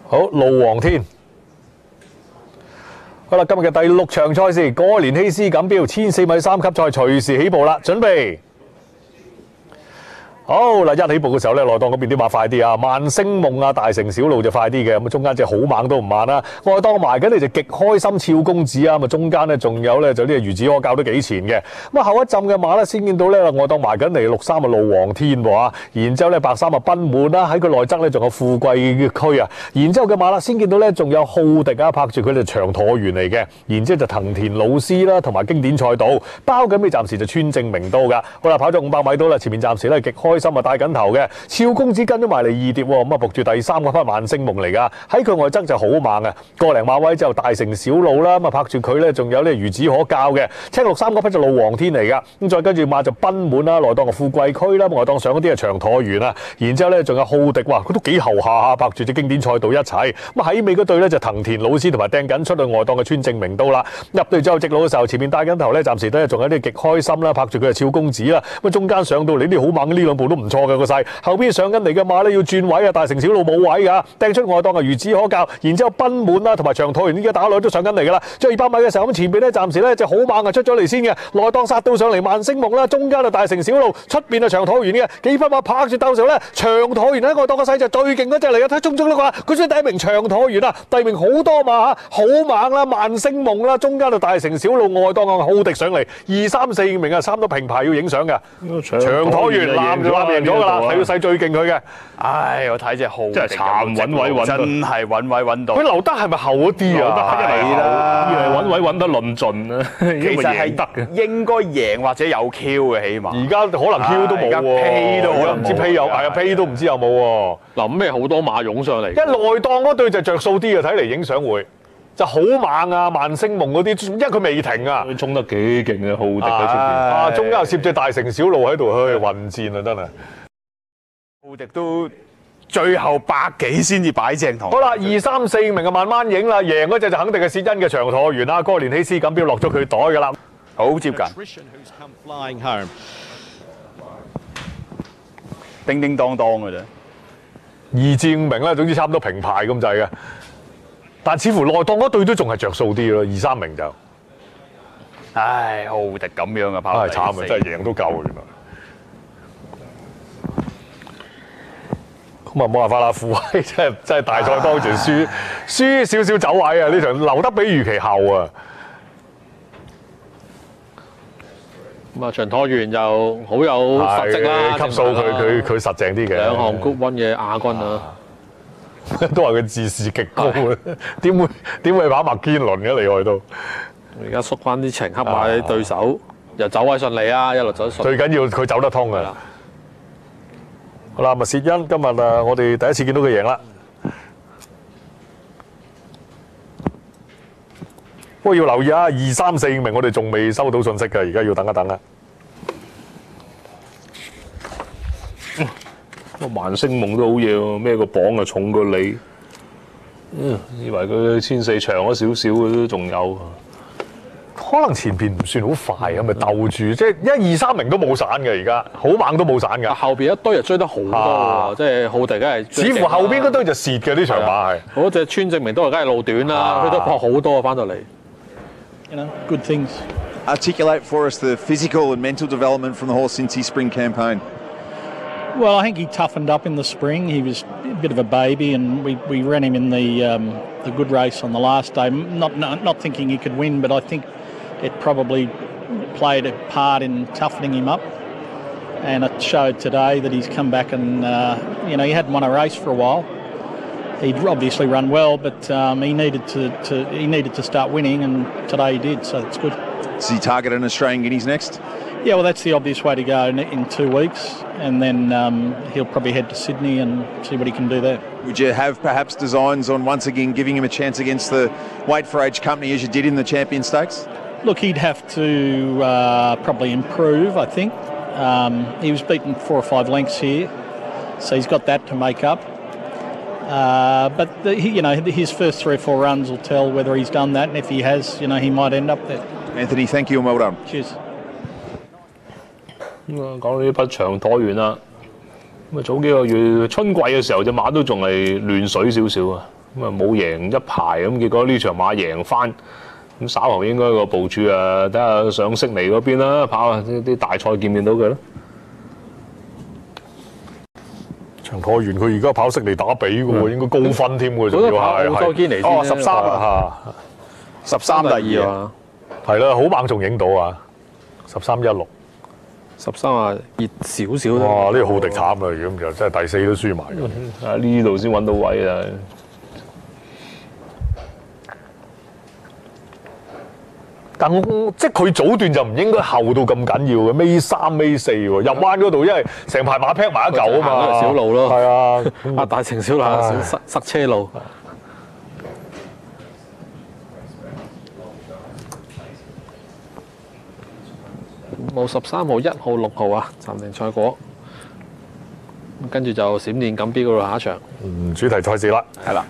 好，路皇天。好啦，今日嘅第6場賽事，哥連希斯錦標1400米3級賽隨時起步啦，準備。好嗱，一起步嘅時候咧，內檔嗰邊啲馬快啲啊，萬星夢啊、大成小路就快啲嘅，咁中間隻好猛都唔慢啦。外檔埋緊你就極開心俏公子啊，咁中間咧仲有咧就呢個孺子可教都幾前嘅。咁後一陣嘅馬咧先見到咧外檔埋緊嚟63啊路皇天喎，然之後咧白衫啊賓滿啦，喺佢內側咧仲有富貴區啊，然之後嘅馬啦先見到咧仲有浩迪啊拍住佢哋長橢圓嚟嘅，然之後就藤田老師啦同埋經典賽道包緊尾暫時就川正明都㗎。好啦，跑咗500米到啦，前面暫時咧極開心啊帶緊頭嘅，俏公子跟咗埋嚟2碟喎，咁啊仆住第3嗰匹萬星夢嚟㗎，喺佢外側就好猛啊，個零馬位之後大成小路啦，咁啊拍住佢咧仲有呢孺子可教嘅，青63嗰匹就路皇天嚟㗎，咁再跟住馬就賓滿啦，內檔嘅富貴區啦，外檔上嗰啲係長橢圓啊，然之後咧仲有浩迪，哇佢都幾後下啊，拍住隻經典賽道一齊，咁喺尾嗰隊咧就藤田老師同埋掟緊出去外檔嘅川正明都啦，入到之後直路嘅時候前面帶緊頭咧暫時都仲有啲極開心啦，拍住佢係俏公子啦，咁中間上到嚟啲好猛呢兩步都唔錯。個勢後邊上緊嚟嘅馬咧要轉位啊，大成小路冇位㗎，掟出外檔啊孺子可教，然之後賓滿啦同埋長橢圓呢家打落都上緊嚟㗎啦。最後200米嘅時候咁前邊咧暫時咧隻好猛啊出咗嚟先嘅，內檔殺到上嚟萬星夢啦，中間就大成小路，出邊啊長橢圓嘅幾匹馬拍住鬥時候咧，長橢圓喺外檔嘅勢就最勁嗰隻嚟嘅，睇中啦啩，佢先第1名長橢圓啊，第2名好多馬嚇，好猛啦萬星夢啦，中間就大成小路，外檔啊浩迪上嚟2、3、4名啊，差唔多平排要影相嘅，長橢圓攬住攬贏咗㗎啦，睇到勢最勁佢嘅。 唉，我睇隻浩迪真係慘揾位揾到， 真係揾位揾到。 佢留得係咪後一啲啊？ 係啦， 以為揾位揾得論盡啊， 其實係得嘅。 應該贏或者有 Q 嘅，起碼。 而家可能 Q 都冇喎， 批都可能唔知批有，係啊批都唔知有冇喎。 嗱咁咩好多馬湧上嚟， 一內檔嗰對就着數啲啊，睇嚟影相會就好猛啊！萬星夢嗰啲，因為佢未停啊， 佢衝得幾勁嘅浩迪喺出邊。 啊中間又攝隻大成小路喺度，去混戰啊真係。 浩迪都最後100幾先至擺正堂。 好啦，2、3、4名啊慢慢影啦，贏嗰隻就肯定係薛恩嘅長橢圓啦，哥連希斯錦標落咗佢袋㗎啦， 好接近。叮叮當當嘅啫。 2至5名啦，總之差唔多平排咁滯嘅。但似乎內檔嗰對都仲係着數啲咯，2、3名就。 唉，浩迪咁樣嘅跑， 唉慘啊！真係贏都夠原來。咁啊冇辦法啦，富威真係大賽當前輸少少走位啊！呢場留得比預期後啊。 咁啊長橢圓就好有實績啦， 級數佢實淨啲嘅。 2項 Group 1嘅亞軍啊。 都話佢自視極高啊！點會跑麥堅倫嘅厲害到？ 而家縮翻啲情黑馬啲對手，又走位順利啊，一路走順。 最緊要佢走得通㗎啦。好啦，咪薛恩今日啊，我哋第一次見到佢贏啦。不過要留意啊，2、3、4名我哋仲未收到信息㗎，而家要等一等啊。 個萬星夢都好嘢喎，孭個磅啊重過你。以為佢1400長咗少少嘅都仲有。 可能前邊唔算好快，係咪鬥住？即係1、2、3名都冇散嘅，而家好猛都冇散㗎。 後邊一堆又追得好多喎，即係浩迪梗係。 似乎後邊嗰堆就蝕嘅呢場馬係。 嗰隻川正明都係梗係路短啦，佢都撲好多翻到嚟。 Good things. Articulate for us the physical and mental development from the horse since his spring campaign. Well, I think he toughened up in the spring. He was a bit of a baby, and we ran him in the good race on the last day. Not thinking he could win, but I think it probably played a part in toughening him up. And it showed today that he's come back and he hadn't won a race for a while. He'd obviously run well, but he needed to start winning, and today he did. So it's good. Does he target an Australian Guineas next? Yeah, well, that's the obvious way to go in 2 weeks, and then he'll probably head to Sydney and see what he can do there. Would you have perhaps designs on once again giving him a chance against the Wait for Age company as you did in the Champion Stakes? Look, he'd have to probably improve, I think. He was beaten 4 or 5 lengths here, so he's got that to make up. But his first 3 or 4 runs will tell whether he's done that, and if he has, he might end up there. Anthony, thank you and well done. Cheers. 講到呢匹長橢圓啦，咁啊早幾個月春季嘅時候隻馬都仲係亂水少少啊， 咁啊冇贏一排，咁結果呢場馬贏翻。咁稍後應該個部署睇下上悉尼嗰邊啦，跑下啲大賽見唔見到佢啦。 長拖完佢而家跑悉尼打比嘅喎，應該高分添喎，仲要係好多堅尼哦先 13 啊， 13第二啊， 係啦，好猛仲影到啊，13-16， 13啊，熱少少哇！呢個浩迪慘啦，咁就真係第4都輸埋咁。 啊呢度先揾到位啊！ 但即係佢早段就唔應該後到咁緊要嘅，尾3尾4喎，入彎嗰度因為成排馬劈埋一嚿啊嘛， 佢就行嗰條小路咯係啊， 啊大城小路塞車路。冇13號、1號、6號啊，暫定賽果。咁跟住就閃電錦標嗰度下一場。 主題賽事啦， 係啦。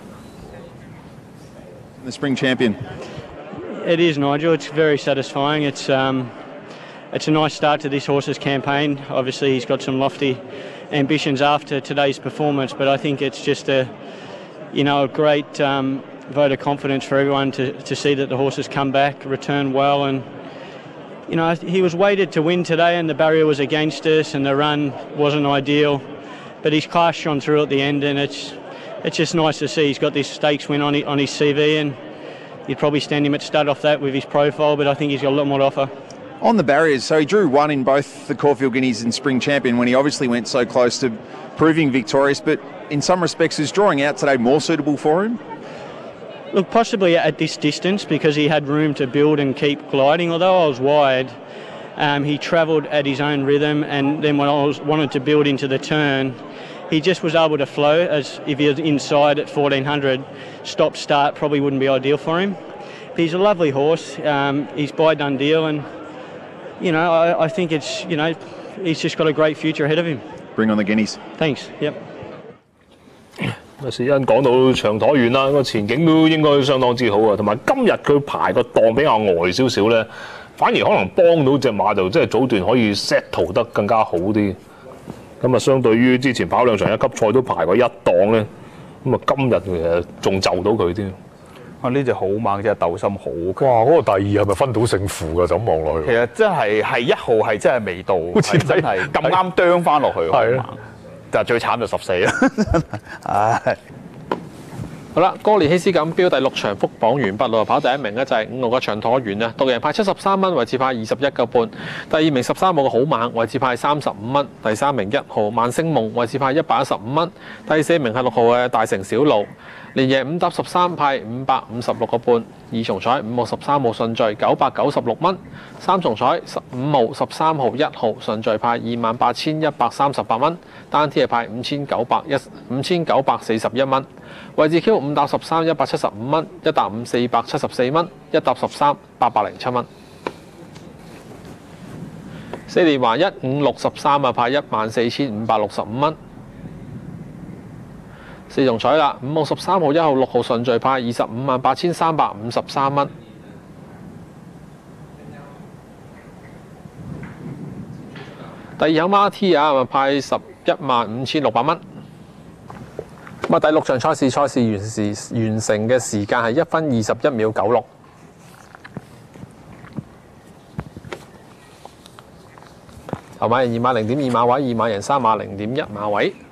The spring champion. It is, Nigel. It's very satisfying. It's a nice start to this horse's campaign. Obviously, he's got some lofty ambitions after today's performance, but I think it's just a great vote of confidence for everyone to see that the horse has come back, returned well, and he was weighted to win today, and the barrier was against us, and the run wasn't ideal, but his class shone through at the end, and it's just nice to see he's got this stakes win on his CV, and you'd probably stand him at stud off that with his profile, but I think he's got a lot more to offer. On the barriers, so he drew 1 in both the Caulfield Guineas and Spring Champion when he obviously went so close to proving victorious, but in some respects is drawing out today more suitable for him? Look, possibly at this distance because he had room to build and keep gliding. Although I was wide, he travelled at his own rhythm, and then when I wanted to build into the turn, he just was able to flow. As if he was inside at 1400, stop start probably wouldn't be ideal for him. But he's a lovely horse. He's by done deal, and I think it's he's just got a great future ahead of him. Bring on the Guineas. Thanks. Yep. 史恩講到長妥遠啦，個前景都應該相當之好啊，同埋今日佢排個檔比較呆少少咧，反而可能幫到隻馬就即係早段可以 settle 得更加好啲。咁啊，相對於之前跑2場1級賽都排過一檔咧，咁啊今日其實仲就到佢添。 啊！呢隻好猛，隻鬥心好強。 哇！嗰個第2係咪分到勝負㗎？就咁望落去。 其實真係1號係真係未到， 好似係真係咁啱啄翻落去。 係啊， 但係最慘就14啦。唉。好啦，哥連希斯錦標第6場復榜完畢咯，跑第1名咧就係5號嘅長妥遠啊，獨贏派73蚊，位置派21個半。第2名13號嘅好猛，位置派35蚊。第3名1號萬星夢，位置派115蚊。第4名係6號嘅大城小路，連贏5搭13派556個半。2重彩5號13號順序996蚊。3重彩5號13號1號順序派28,138蚊。單 T 係派5,941蚊。位置 Q 5搭13 175蚊，1搭5 474蚊，1搭13 807蚊。4連環1、5、6、13啊，派14,565蚊。4重彩啦，5號13號1號6號順序派258,353蚊。第2口孖 T 啊，派11,560蚊。咁啊，第6場賽事完成嘅時間係1分21秒96。頭馬贏2馬0.2馬位，2馬贏3馬0.1馬位。